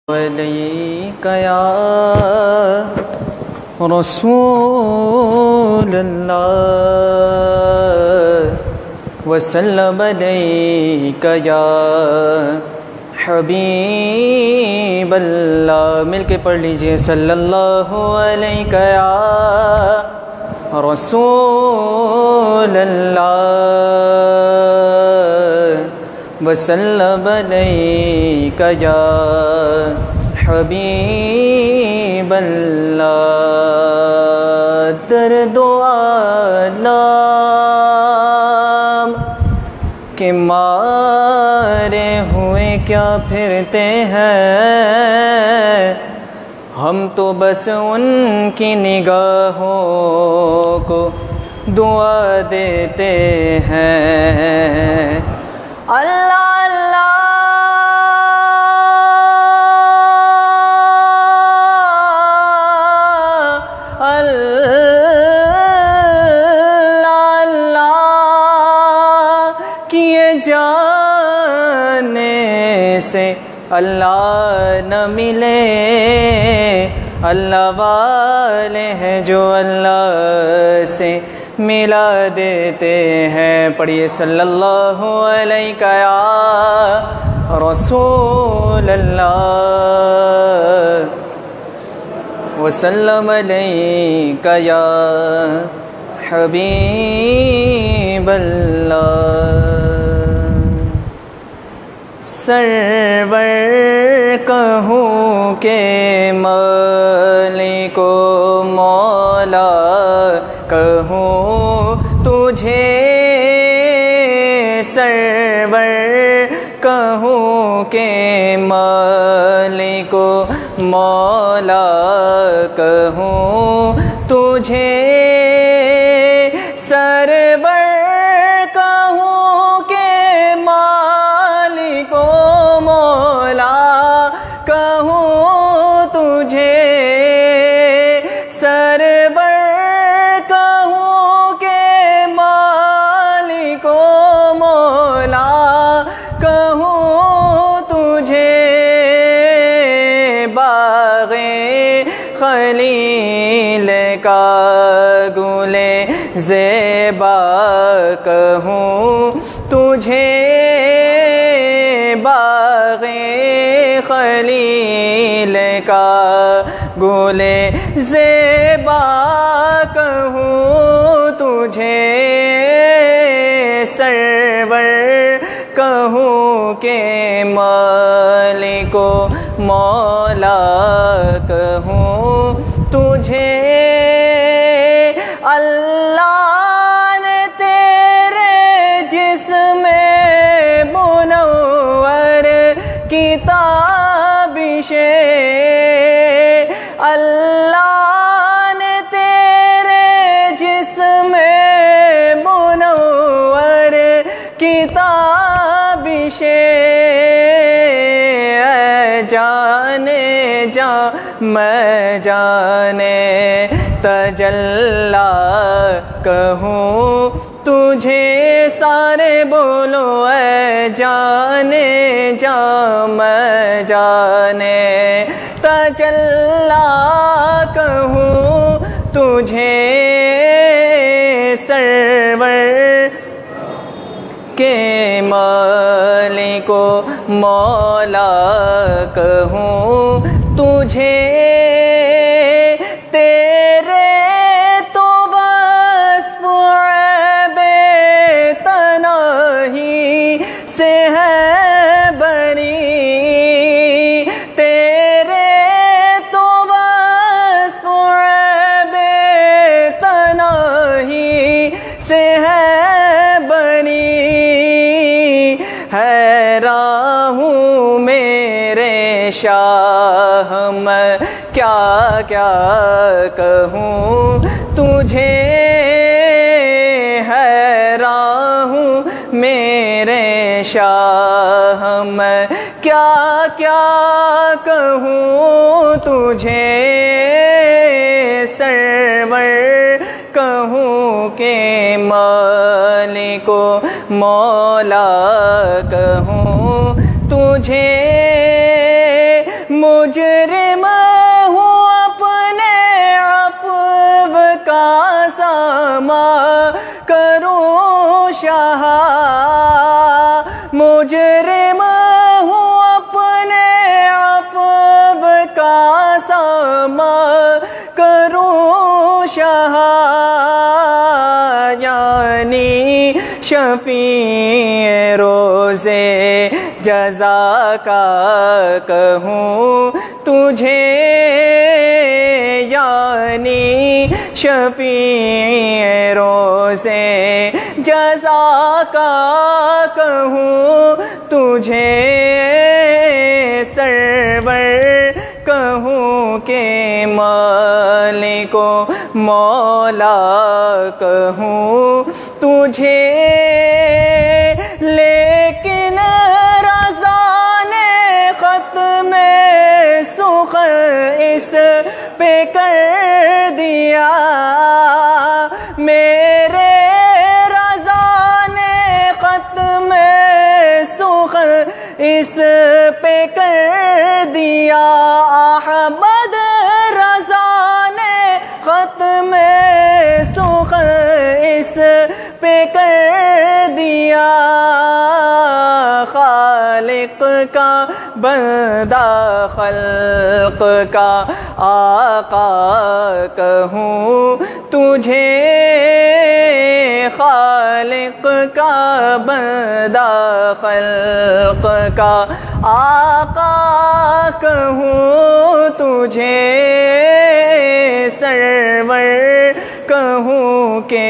علیک یا رسول اللہ وسلم علیک یا حبیب اللہ. مل کے پڑھ لیجئے صلی اللہ علیک یا رسول اللہ وسلم علیک یا حبیب اللہ. درد و آلام کے مارے ہوئے کیا پھرتے ہیں ہم تو بس ان کی نگاہوں کو دعا دیتے ہیں. اللہ اللہ اللہ اللہ کیے جانے سے اللہ نہ ملے. اللہ والے ہیں جو اللہ سے ملا دیتے ہیں. پڑھیے صلی اللہ علیہ یا رسول اللہ وسلم علیک یا حبیب اللہ. سرور کہوں کہ مالک و مولا کہوں تجھے. سرور کہوں کہ مالک و مولا کہوں تجھے. سرور کہوں کہ مالک و مولا کہوں تجھے. سرور کہوں کہ مالک و مولا کہوں تجھے. باغ خلیل کا گل زیبا کہوں تجھے. باغ خلیل کا گل زیبا کہوں تجھے. سرور کہوں کہ مالک و مولا کہوں تجھے. اللہ نے تیرے جسم منور کی تابشیں. اللہ نے تیرے جسم منور کی تابشیں. جانے جا میں جانے تجلا کہوں تجھے. سارے بولو اے جانے جا میں جانے تجلا کہوں تجھے. سرور کے مالک و مولا کہوں تجھے. تیرے تو وصف عیب تنہی سے ہے بنی. تیرے تو وصف عیب تنہی سے ہے بنی. حیران ہوں میرے شاہ میں کیا کیا کہوں تجھے. حیران ہوں میرے شاہ میں کیا کیا کہوں تجھے. سرور کہوں کہ مالک و مولا کہوں تجھے. मुजरिम हूँ अपने अफ़्व का सामा करूँ शाह, मुजरिम हूँ अपने अफ़्व का सामा करूँ शाह, यानी शफ़ीए रोज़े जज़ा का कहूँ तुझे, यानी शफ़ीए रोज़े जज़ा का कहूँ तुझे, सरवर कहूँ के मालिको मौला कहूँ तुझे, लेकिन रज़ा ने ख़त्म सुख इस पे कर दिया, मेरे रज़ा ने ख़त्म सुख इस पे कर दिया, अहमद रज़ा ने ख़त्म सुख इस पे कर दिया, खालिक का बंदा खल्क का आका कहूँ तुझे, खालिक का बंदा खल्क का आका कहूँ तुझे, सरवर कहूँ के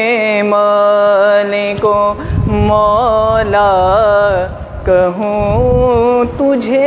मालिको मौला कहूँ तुझे।